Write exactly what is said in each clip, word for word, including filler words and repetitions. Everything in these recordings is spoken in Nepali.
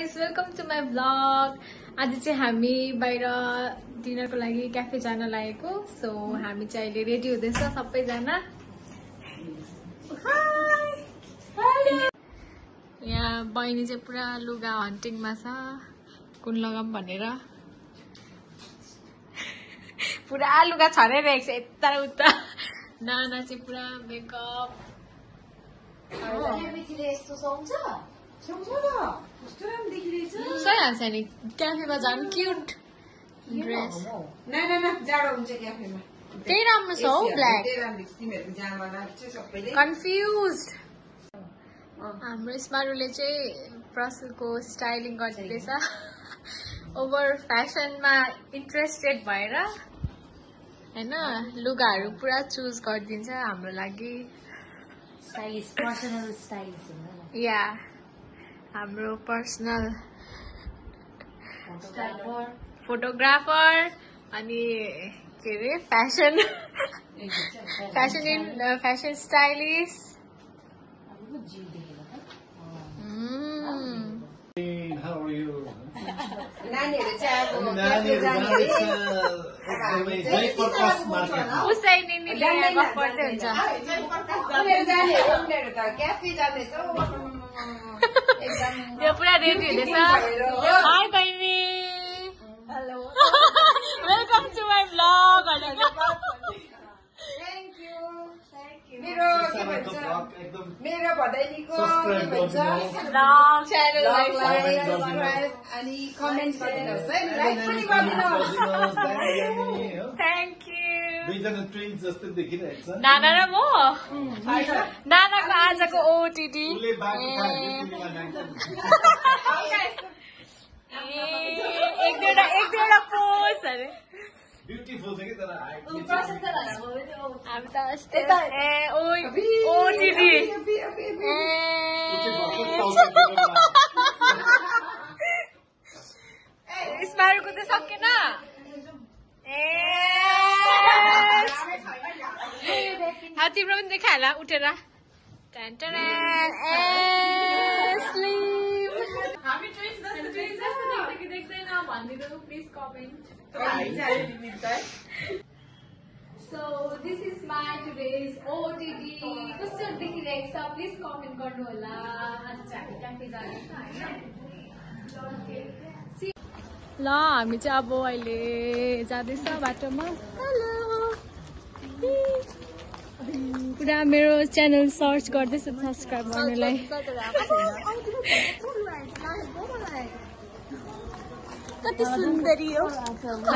guys, welcome to my vlog. आज चाहिँ हामी बाहिर डिनरको लागि क्याफे जान लागेको. सो हामी चाहिँ अहिले रेडी हुँदैछ सबैजना. यहाँ बहिनी चाहिँ पुरा लुगा हन्टिङमा छ. कुन लगाम भनेर पुरा लुगा छरेरहेको छ यता उता. नाना चाहिँ पुरा मेकअप. सही हाल्छ नि क्याफेमा जानु. Cute dress. त्यही राम्रो छ हौ. Black confuse. हाम्रो स्मारुले चाहिँ प्रसुको स्टाइलिङ गरिदिँदैछ. ओभर फ्यासनमा इन्ट्रेस्टेड भएर हैन लुगाहरू पुरा चुज गरिदिन्छ हाम्रो लागि. स्टाइलिश पर्सनल स्टाइलिश या हाम्रो पर्सनल फोटोग्राफर अनि के अरे fashion fashion in fashion stylish. How are you? उसै निनीले गफ गर्दै हुन्छ. त्यो पुरा रेडी हुँदैछ. हाई बहिनी. Hello. Welcome to my vlog. मेरो मेरो भदैनीको अनि कमेन्ट गरिदिनुहोस् है. लाइक पनि गरिदिनुहोस्. Thank you. दुईजना ट्विन्स जस्तै देखिरहेछ. नाना र म. नानाको आजको ओटिटी. एक दुईवटा एक दुईवटा पोस्ट अरे. ब्युटिफुल छ कि तर हामी त यस्तै. ए ओटिटी. स्मारुको त सकेन. ए तिम्रो पनि देखाएला उठेर. देख्दैन भनिदिनु please comment. So this is my today's O T D. कस्तो देखिरहेको छ प्लिज कमेन्ट गर्नु होला. आज चाहिँ हामी क्याफे जाँदैछ हैन. ल हामी चाहिँ अब अहिले जाँदैछ बाटोमा. हेलो. पुरा मेरो च्यानल सर्च गर्दैछ सब्सक्राइब गर्नलाई. कति सुन्दरी हो है.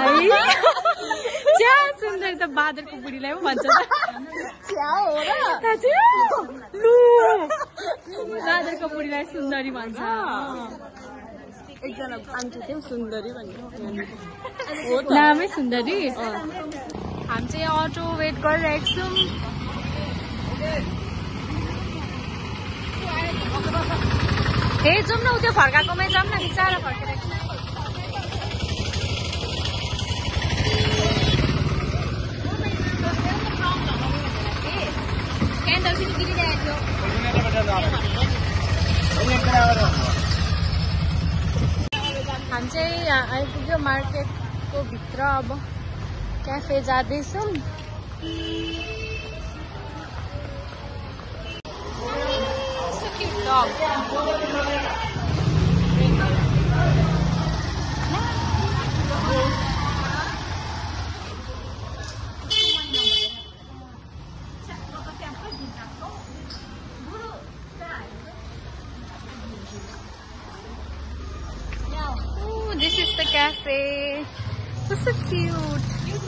च्या सुन्दरी त बादरको बुढीलाई पो भन्छ. च्या हो र लु बादरको बुढीलाई सुन्दरी भन्छ. एकजना आन्टी थियो सुन्दरी भन्ने नामै सुन्दरी. हामी चाहिँ अटो वेट गरिरहेको छौँ. हे जाउँ न उ त्यो फर्काएकोमै जाउँ न. बिचारा फर्केर क्यान्डल पनि गिरिरहेको थियो. हामी चाहिँ यहाँ आइपुग्यो मार्केटको भित्र. अब क्याफे जाँदैछौँ. This is the cafe. So so cute.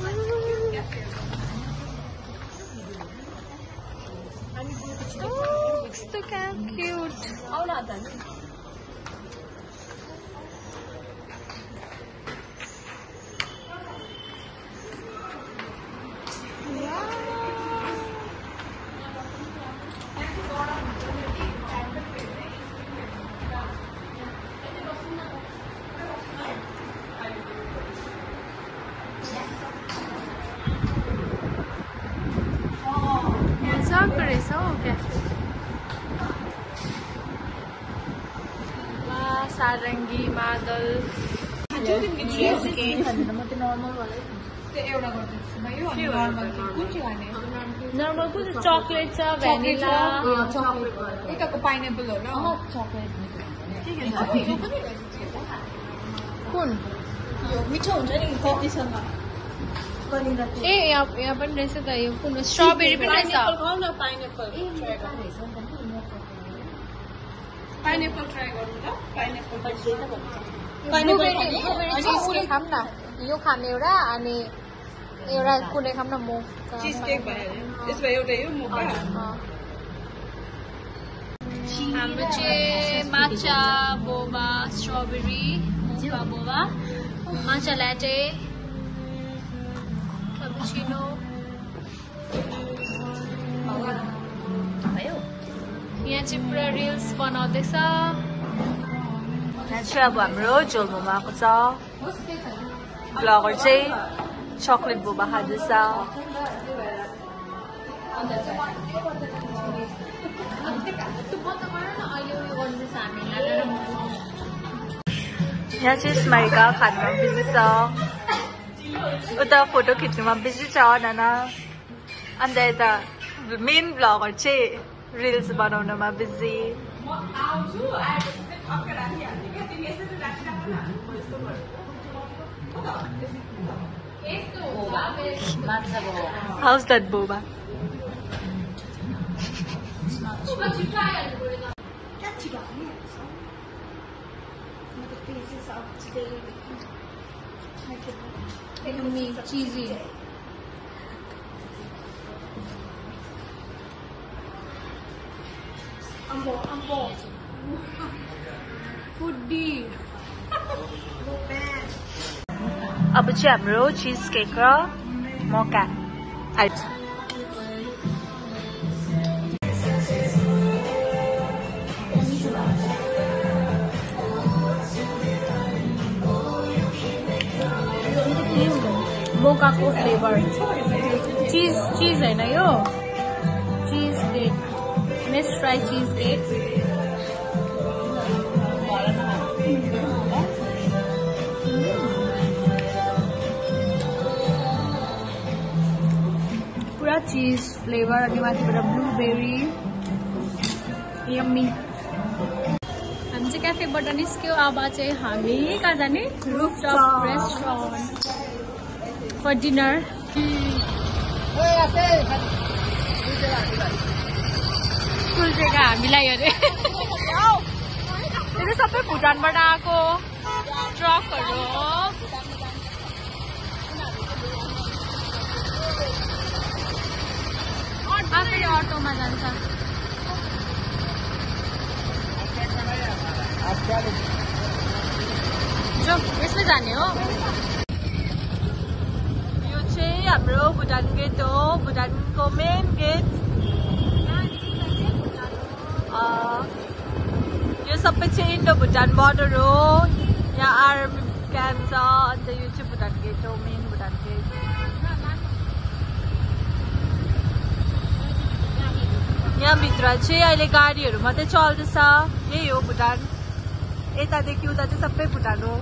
Oh, it's so cute. सारंगी मादल नर्मल कुन चकलेट छ भ्यानिला यताको पाइनएप्पल हो ल चकलेट कुन मिठो हुन्छ नि कफीसँग ए यहाँ यहाँ पनि रहेछ त यो कुन स्ट्रबेरी पनि रहेछ खाऊ न पाइनएप्पल पाइनएप्पल ट्राई गरौँ ल पाइनएप्पल खाम न यो खाने एउटा अनि एउटा कुनै खाम न म चीज केक भइहाल्यो त्यसमा एउटा यो मोका हाम्रो चाहिँ matcha boba strawberry mocha boba matcha latte cappuccino यहाँ चाहिँ पुरा रिल्स बनाउँदैछ यहाँ चाहिँ अब हाम्रो झोल मोमो आएको छ ब्लगर चाहिँ चकलेट बोबा खाँदैछ यहाँ चाहिँ स्मारिका खानुमा बिजी छ उता फोटो खिच्नुमा बिजी छ नाना अन्त यता मेन ब्लगर चाहिँ रिल्स बनाउनुमा busy How's that boba? Yummy, cheesy. Ambo, ambo. Foodie. अब चाहिँ हाम्रो चिज केक र मोका आइछ मोकाको फ्लेभर चीज चीज हैन यो cheesecake let's try cheesecake पुरा चीज फ्लेभर अनि माथिबाट ब्लूबेरी यम्मी हामी चाहिँ क्याफेबाट निस्क्यो अब चाहिँ हामी कहाँ जाने रुफटप रेस्टुरेन्ट फर डिनर कुल्चेका हामीलाई अरे त्यो सबै भुटानबाट आएको ट्रकहरू हो आफै अटोमा जान्छ जो यसमै जाने हो यो चाहिँ हाम्रो भुटान गेट हो भुटानको मेन गेट यो सबै चाहिँ इन्डो भुटान बोर्डर हो यहाँ आर्मी क्याम्प छ अन्त यो चाहिँ भुटान गेट हो मेन भुटान गेट यहाँभित्र चाहिँ अहिले गाडीहरू मात्रै चल्दैछ यही हो भुटान यतादेखि उता चाहिँ सबै भुटान हो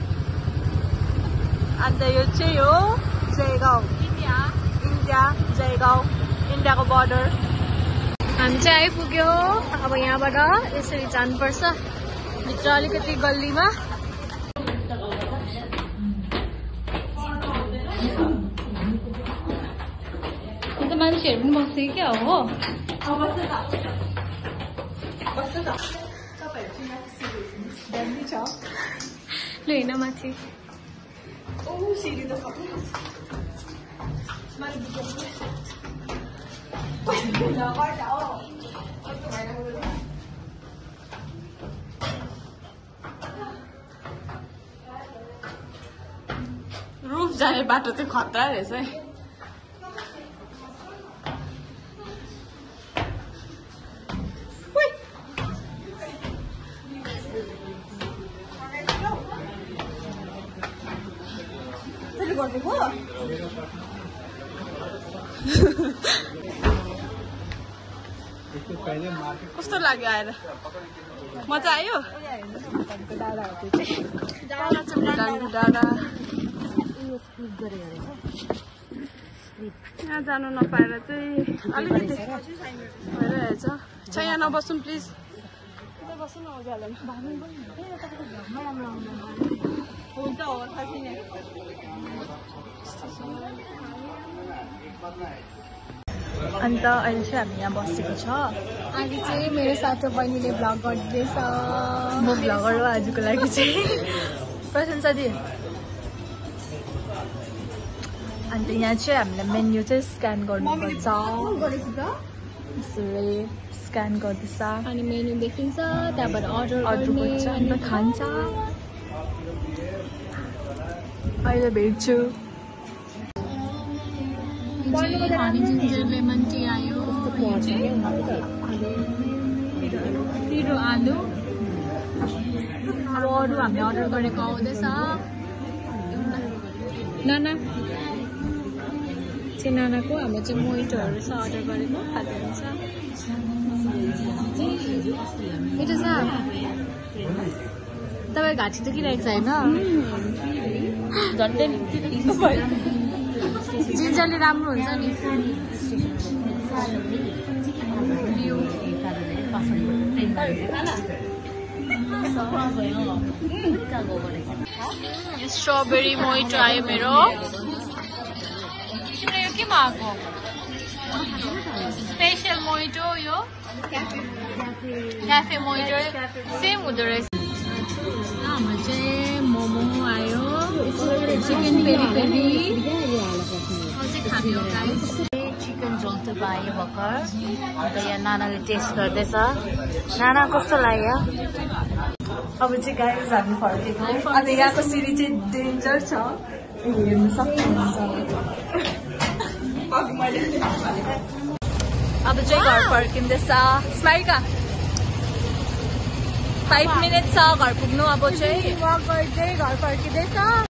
अन्त यो चाहिँ हो जयगाउँ इन्डिया इन्डिया जयगाउँ इन्डियाको बोर्डर हामी चाहिँ आइपुग्यो अब यहाँबाट यसरी जानुपर्छ भित्र अलिकति गल्लीमा अन्त मान्छेहरू पनि बस्छ क्या हो ल हेर्न माथि रुफ जाने बाटो चाहिँ खतरा रहेछ है इससे पहले मार्केट कस्तो लाग्यो आएर मजा आयो डाँडा डाँडा यहाँ जानु नपाएर चाहिँ अलिकति भइरहेछ छ यहाँ नबस्नु प्लिज बस्नु न उज्यालोमा हुन्छ हो थाहा छैन अन्त अहिले चाहिँ हामी यहाँ बसेको छ आज चाहिँ मेरो साथी बहिनीले भ्लग गरिदिँदैछ म भ्लगर हो आजको लागि चाहिँ प्रशंसा दिए अन्त यहाँ चाहिँ हामीलाई मेन्यु चाहिँ स्क्यान गर्नुपर्छ यसरी स्क्यान गर्दैछ अनि मेन्यु देखिन्छ त्यहाँबाट अर्डर अर्डर गर्ने गर्छ अन्त खान्छ अहिले भेट्छु हनी जिन्जर लेमन टी आयो पिरो आलु अब अरू हामी अर्डर गरेको आउँदैछ नाना चाहिँ नानाको हाम्रो चाहिँ मोइटोहरू छ अर्डर गरेको खाँदै हुन्छ मिठो छ तपाईँ घाँटी दुखिरहेको छ होइन जिन्जरले राम्रो हुन्छ नि स्ट्रबेरी मोइटो आयो मेरो तिम्रो यो के मगाएको स्पेसल मोइटो यो क्याफे मोइटो सेम हुँदो रहेछ हाम्रो चाहिँ मोमो आयो चिकन पेरी पेरी अझै खाने गाइस चिकन झोल थुक्पा आयो भर्खर अन्त यहाँ नानाले टेस्ट गर्दैछ नाना कस्तो लाग्यो अब चाहिँ गाइस हामी फर्केको अनि यहाँको सिडी चाहिँ डेन्जर छ हेर्नु सक्नुहुन्छ अब चाहिँ घर फर्किँदैछ स्माइका फाइभ मिनट छ घर पुग्नु अब चाहिँ वक गर्दै घर फर्किँदैछ